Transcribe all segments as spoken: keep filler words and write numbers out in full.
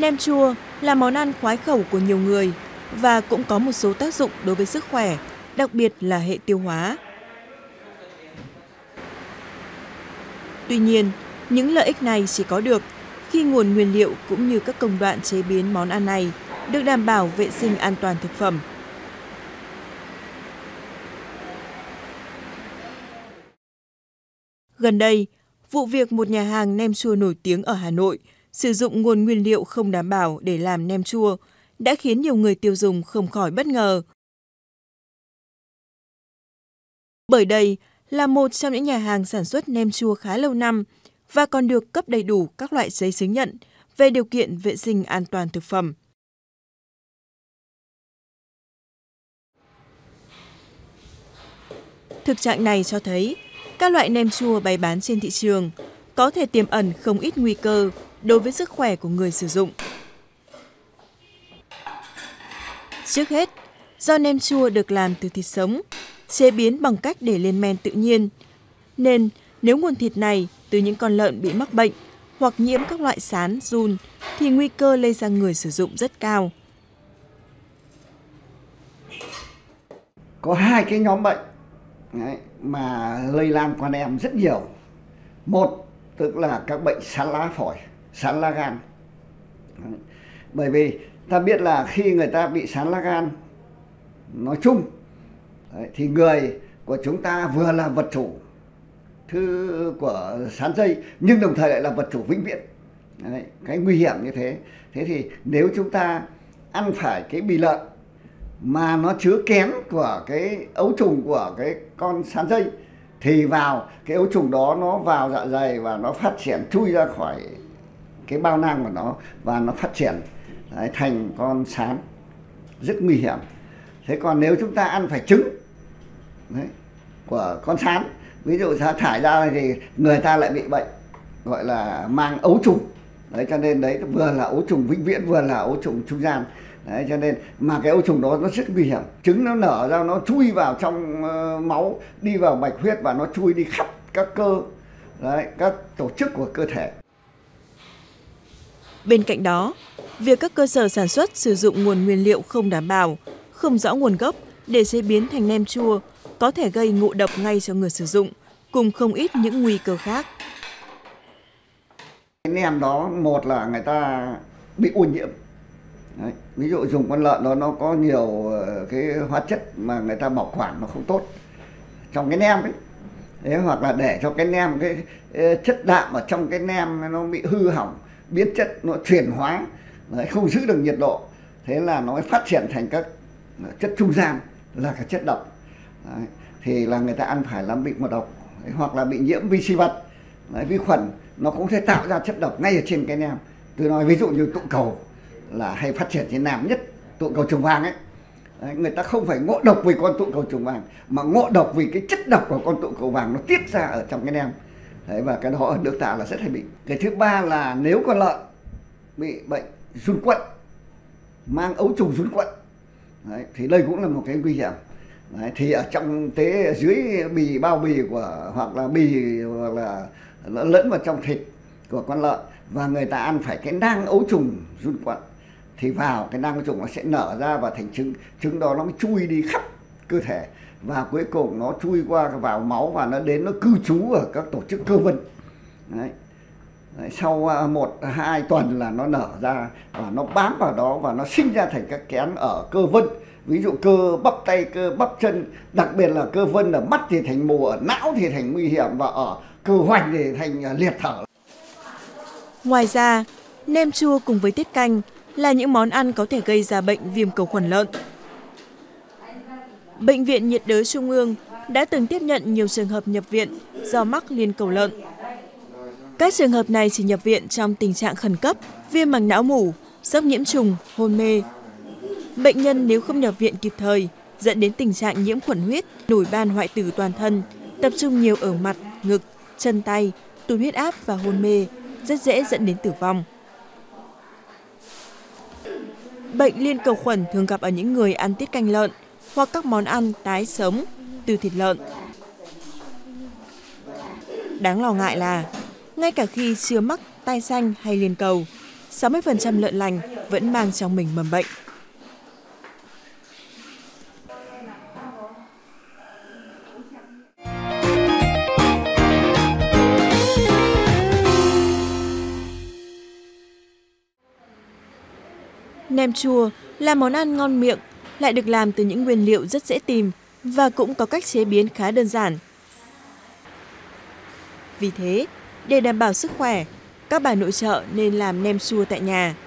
Nem chua là món ăn khoái khẩu của nhiều người và cũng có một số tác dụng đối với sức khỏe, đặc biệt là hệ tiêu hóa. Tuy nhiên, những lợi ích này chỉ có được khi nguồn nguyên liệu cũng như các công đoạn chế biến món ăn này được đảm bảo vệ sinh an toàn thực phẩm. Gần đây, vụ việc một nhà hàng nem chua nổi tiếng ở Hà Nội sử dụng nguồn nguyên liệu không đảm bảo để làm nem chua đã khiến nhiều người tiêu dùng không khỏi bất ngờ. Bởi đây là một trong những nhà hàng sản xuất nem chua khá lâu năm và còn được cấp đầy đủ các loại giấy chứng nhận về điều kiện vệ sinh an toàn thực phẩm. Thực trạng này cho thấy các loại nem chua bày bán trên thị trường có thể tiềm ẩn không ít nguy cơ đối với sức khỏe của người sử dụng. Trước hết, do nem chua được làm từ thịt sống, chế biến bằng cách để lên men tự nhiên, nên nếu nguồn thịt này từ những con lợn bị mắc bệnh hoặc nhiễm các loại sán, giun thì nguy cơ lây sang người sử dụng rất cao. Có hai cái nhóm bệnh đấy, mà lây lan qua nem rất nhiều. Một, tức là các bệnh sán lá phổi, sán lá gan. Đấy. Bởi vì ta biết là khi người ta bị sán lá gan nói chung đấy, thì người của chúng ta vừa là vật chủ thứ của sán dây nhưng đồng thời lại là vật chủ vĩnh viễn. Đấy, cái nguy hiểm như thế. Thế thì nếu chúng ta ăn phải cái bì lợn mà nó chứa kén của cái ấu trùng của cái con sán dây thì vào cái ấu trùng đó nó vào dạ dày và nó phát triển chui ra khỏi cái bao nang của nó và nó phát triển đấy, thành con sán rất nguy hiểm. Thế còn nếu chúng ta ăn phải trứng đấy, của con sán, ví dụ ta thải ra thì người ta lại bị bệnh gọi là mang ấu trùng. Đấy, cho nên đấy vừa là ấu trùng vĩnh viễn vừa là ấu trùng trung gian. Đấy, cho nên mà cái ấu trùng đó nó rất nguy hiểm. Trứng nó nở ra nó chui vào trong uh, máu, đi vào bạch huyết và nó chui đi khắp các cơ, đấy, các tổ chức của cơ thể. Bên cạnh đó, việc các cơ sở sản xuất sử dụng nguồn nguyên liệu không đảm bảo, không rõ nguồn gốc để chế biến thành nem chua có thể gây ngộ độc ngay cho người sử dụng, cùng không ít những nguy cơ khác. Cái nem đó, một là người ta bị ô nhiễm. Đấy, ví dụ dùng con lợn đó nó có nhiều cái hóa chất mà người ta bảo quản nó không tốt trong cái nem ấy. Đấy, hoặc là để cho cái nem, cái chất đạm ở trong cái nem nó bị hư hỏng, biến chất, nó chuyển hóa, đấy, không giữ được nhiệt độ. Thế là nó phát triển thành các chất trung gian là các chất độc. Đấy, thì là người ta ăn phải là bị ngộ độc. Đấy, hoặc là bị nhiễm vi sinh vật, đấy, vi khuẩn, nó cũng sẽ tạo ra chất độc ngay ở trên cái nem. Tôi nói ví dụ như tụ cầu là hay phát triển trên nam nhất, tụ cầu trùng vàng ấy. Đấy, người ta không phải ngộ độc vì con tụ cầu trùng vàng mà ngộ độc vì cái chất độc của con tụ cầu vàng nó tiết ra ở trong cái nem. Đấy, và cái đó ở nước ta là rất hay bị. Cái thứ ba là nếu con lợn bị bệnh giun quặn, mang ấu trùng giun quặn, đấy, thì đây cũng là một cái nguy hiểm. Đấy, thì ở trong tế dưới bì, bao bì của hoặc là bì hoặc là lẫn vào trong thịt của con lợn và người ta ăn phải cái nang ấu trùng giun quặn thì vào cái nang ấu trùng nó sẽ nở ra và thành trứng, trứng đó nó mới chui đi khắp cơ thể và cuối cùng nó chui qua vào máu và nó đến nó cư trú ở các tổ chức cơ vân. Đấy. Đấy, sau một hai tuần là nó nở ra và nó bám vào đó và nó sinh ra thành các kén ở cơ vân, ví dụ cơ bắp tay, cơ bắp chân, đặc biệt là cơ vân ở mắt thì thành mù, ở não thì thành nguy hiểm và ở cơ hoành thì thành liệt thở. Ngoài ra, nem chua cùng với tiết canh là những món ăn có thể gây ra bệnh viêm cầu khuẩn lợn. Bệnh viện nhiệt đới Trung ương đã từng tiếp nhận nhiều trường hợp nhập viện do mắc liên cầu lợn. Các trường hợp này chỉ nhập viện trong tình trạng khẩn cấp, viêm màng não mủ, sốc nhiễm trùng, hôn mê. Bệnh nhân nếu không nhập viện kịp thời dẫn đến tình trạng nhiễm khuẩn huyết, nổi ban hoại tử toàn thân, tập trung nhiều ở mặt, ngực, chân tay, tụt huyết áp và hôn mê, rất dễ dẫn đến tử vong. Bệnh liên cầu khuẩn thường gặp ở những người ăn tiết canh lợn hoặc các món ăn tái sống từ thịt lợn. Đáng lo ngại là, ngay cả khi chưa mắc tai xanh hay liên cầu, sáu mươi phần trăm lợn lành vẫn mang trong mình mầm bệnh. Nem chua là món ăn ngon miệng, lại được làm từ những nguyên liệu rất dễ tìm và cũng có cách chế biến khá đơn giản. Vì thế, để đảm bảo sức khỏe, các bà nội trợ nên làm nem chua tại nhà.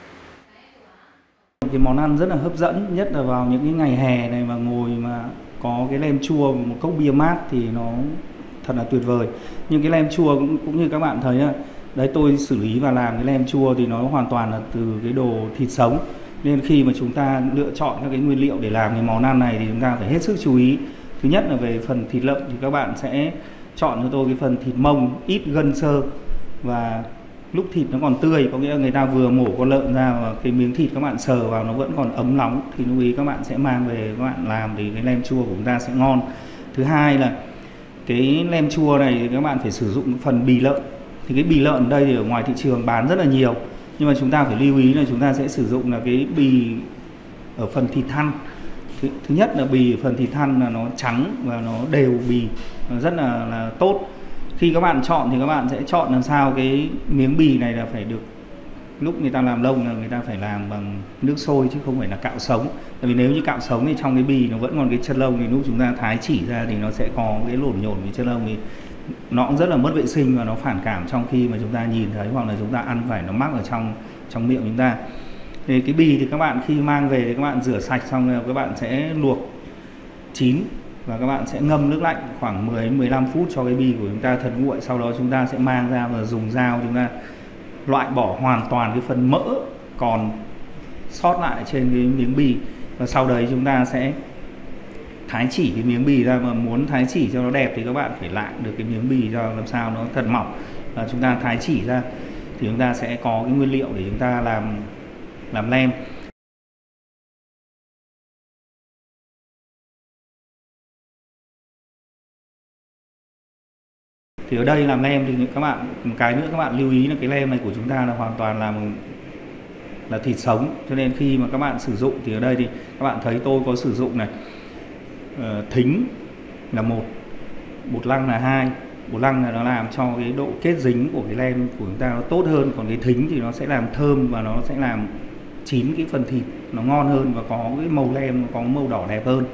Cái món ăn rất là hấp dẫn, nhất là vào những cái ngày hè này mà ngồi mà có cái nem chua và một cốc bia mát thì nó thật là tuyệt vời. Nhưng cái nem chua cũng, cũng như các bạn thấy là đấy, tôi xử lý và làm cái nem chua thì nó hoàn toàn là từ cái đồ thịt sống. Nên khi mà chúng ta lựa chọn các cái nguyên liệu để làm cái món ăn này thì chúng ta phải hết sức chú ý. Thứ nhất là về phần thịt lợn thì các bạn sẽ chọn cho tôi cái phần thịt mông ít gân xơ, và lúc thịt nó còn tươi, có nghĩa là người ta vừa mổ con lợn ra và cái miếng thịt các bạn sờ vào nó vẫn còn ấm nóng thì lưu ý các bạn sẽ mang về các bạn làm thì cái nem chua của chúng ta sẽ ngon. Thứ hai là cái nem chua này thì các bạn phải sử dụng phần bì lợn. Thì cái bì lợn ở đây thì ở ngoài thị trường bán rất là nhiều, nhưng mà chúng ta phải lưu ý là chúng ta sẽ sử dụng là cái bì ở phần thịt thăn. Thứ, thứ nhất là bì ở phần thịt thăn là nó trắng và nó đều bì, nó rất là, là tốt. Khi các bạn chọn thì các bạn sẽ chọn làm sao cái miếng bì này là phải được, lúc người ta làm lông là người ta phải làm bằng nước sôi chứ không phải là cạo sống. Tại vì nếu như cạo sống thì trong cái bì nó vẫn còn cái chân lông, thì lúc chúng ta thái chỉ ra thì nó sẽ có cái lổn nhổn cái chân lông, thì nó cũng rất là mất vệ sinh và nó phản cảm trong khi mà chúng ta nhìn thấy, hoặc là chúng ta ăn phải nó mắc ở trong trong miệng chúng ta. Thì cái bì thì các bạn khi mang về thì các bạn rửa sạch xong rồi các bạn sẽ luộc chín và các bạn sẽ ngâm nước lạnh khoảng mười đến mười lăm phút cho cái bì của chúng ta thật nguội. Sau đó chúng ta sẽ mang ra và dùng dao chúng ta loại bỏ hoàn toàn cái phần mỡ còn sót lại trên cái miếng bì, và sau đấy chúng ta sẽ thái chỉ cái miếng bì ra. Mà muốn thái chỉ cho nó đẹp thì các bạn phải lạng được cái miếng bì cho làm sao nó thật mỏng, và chúng ta thái chỉ ra thì chúng ta sẽ có cái nguyên liệu để chúng ta làm làm nem. Thì ở đây làm nem thì các bạn, một cái nữa các bạn lưu ý là cái nem này của chúng ta là hoàn toàn là là thịt sống, cho nên khi mà các bạn sử dụng thì ở đây thì các bạn thấy tôi có sử dụng này, uh, thính là một, bột năng là hai. Bột năng là nó làm cho cái độ kết dính của cái nem của chúng ta nó tốt hơn, còn cái thính thì nó sẽ làm thơm và nó sẽ làm chín cái phần thịt nó ngon hơn và có cái màu nem nó có màu đỏ đẹp hơn.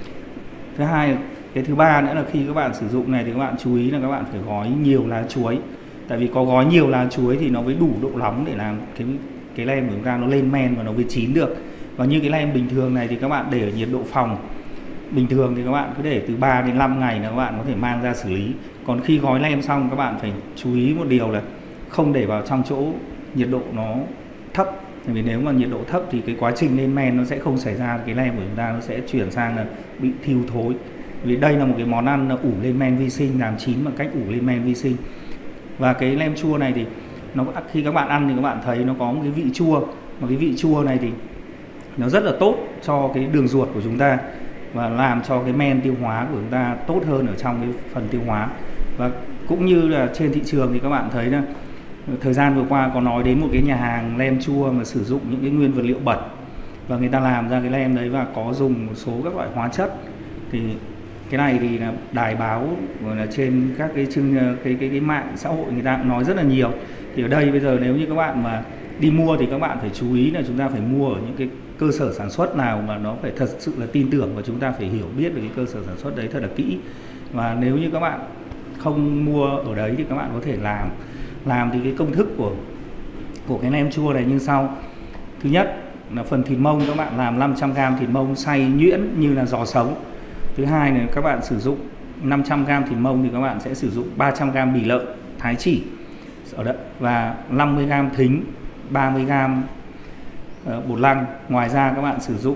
Thứ hai, cái thứ ba nữa là khi các bạn sử dụng này thì các bạn chú ý là các bạn phải gói nhiều lá chuối. Tại vì có gói nhiều lá chuối thì nó mới đủ độ nóng để làm cái cái nem của chúng ta nó lên men và nó mới chín được. Và như cái nem bình thường này thì các bạn để ở nhiệt độ phòng bình thường thì các bạn cứ để từ ba đến năm ngày là các bạn có thể mang ra xử lý. Còn khi gói nem xong các bạn phải chú ý một điều là không để vào trong chỗ nhiệt độ nó thấp. Tại vì nếu mà nhiệt độ thấp thì cái quá trình lên men nó sẽ không xảy ra, cái nem của chúng ta nó sẽ chuyển sang là bị thiêu thối. Vì đây là một cái món ăn ủ lên men vi sinh, làm chín bằng cách ủ lên men vi sinh. Và cái nem chua này thì nó khi các bạn ăn thì các bạn thấy nó có một cái vị chua, mà cái vị chua này thì nó rất là tốt cho cái đường ruột của chúng ta và làm cho cái men tiêu hóa của chúng ta tốt hơn ở trong cái phần tiêu hóa. Và cũng như là trên thị trường thì các bạn thấy là thời gian vừa qua có nói đến một cái nhà hàng nem chua mà sử dụng những cái nguyên vật liệu bẩn và người ta làm ra cái nem đấy và có dùng một số các loại hóa chất. Thì cái này thì là đài báo và là trên các cái chương cái cái cái mạng xã hội người ta cũng nói rất là nhiều. Thì ở đây bây giờ nếu như các bạn mà đi mua thì các bạn phải chú ý là chúng ta phải mua ở những cái cơ sở sản xuất nào mà nó phải thật sự là tin tưởng, và chúng ta phải hiểu biết về cái cơ sở sản xuất đấy thật là kỹ. Và nếu như các bạn không mua ở đấy thì các bạn có thể làm làm thì cái công thức của của cái nem chua này như sau. Thứ nhất là phần thịt mông các bạn làm năm trăm gam thịt mông xay nhuyễn như là giò sống. Thứ hai là các bạn sử dụng năm trăm gam thịt mông thì các bạn sẽ sử dụng ba trăm gam bì lợn thái chỉ ở đây và năm mươi gam thính, ba mươi gam bột năng. Ngoài ra các bạn sử dụng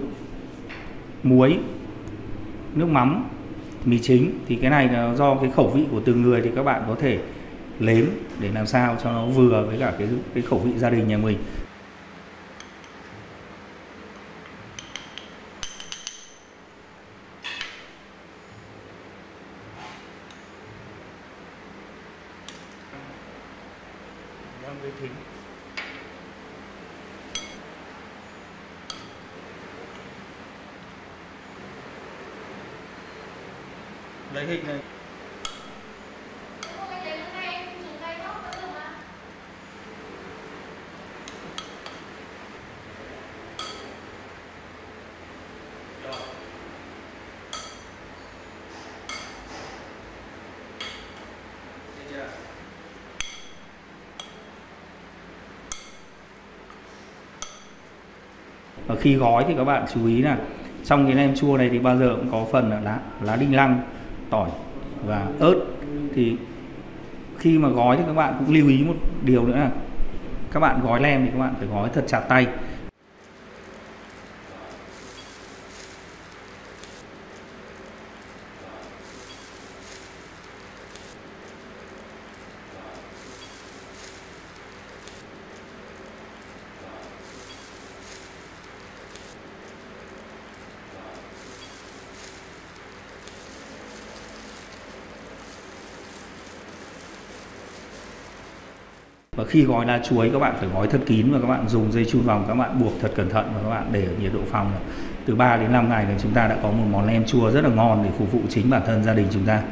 muối, nước mắm, mì chính. Thì cái này là do cái khẩu vị của từng người thì các bạn có thể nếm để làm sao cho nó vừa với cả cái cái khẩu vị gia đình nhà mình. lấy hình này. Và khi gói thì các bạn chú ý là trong cái nem chua này thì bao giờ cũng có phần là lá, lá đinh lăng, tỏi và ớt. Thì khi mà gói thì các bạn cũng lưu ý một điều nữa là các bạn gói nem thì các bạn phải gói thật chặt tay. Và khi gói lá chuối các bạn phải gói thật kín và các bạn dùng dây chun vòng, các bạn buộc thật cẩn thận và các bạn để ở nhiệt độ phòng từ ba đến năm ngày là chúng ta đã có một món nem chua rất là ngon để phục vụ chính bản thân gia đình chúng ta.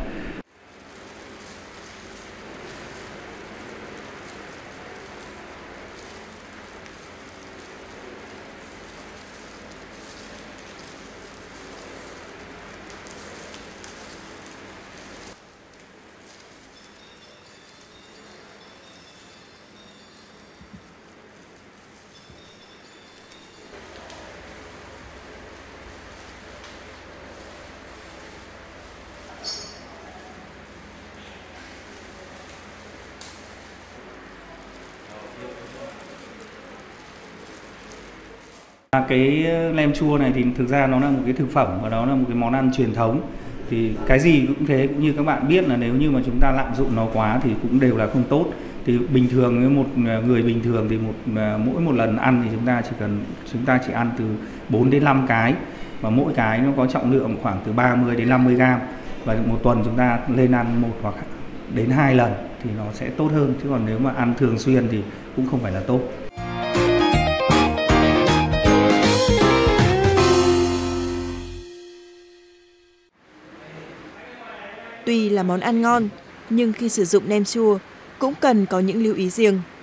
Cái nem chua này thì thực ra nó là một cái thực phẩm và nó là một cái món ăn truyền thống. Thì cái gì cũng thế, cũng như các bạn biết là nếu như mà chúng ta lạm dụng nó quá thì cũng đều là không tốt. Thì bình thường với một người bình thường thì một mỗi một lần ăn thì chúng ta chỉ cần chúng ta chỉ ăn từ bốn đến năm cái, và mỗi cái nó có trọng lượng khoảng từ ba mươi đến năm mươi gram, và một tuần chúng ta lên ăn một hoặc đến hai lần thì nó sẽ tốt hơn, chứ còn nếu mà ăn thường xuyên thì cũng không phải là tốt. Tuy là món ăn ngon, nhưng khi sử dụng nem chua cũng cần có những lưu ý riêng.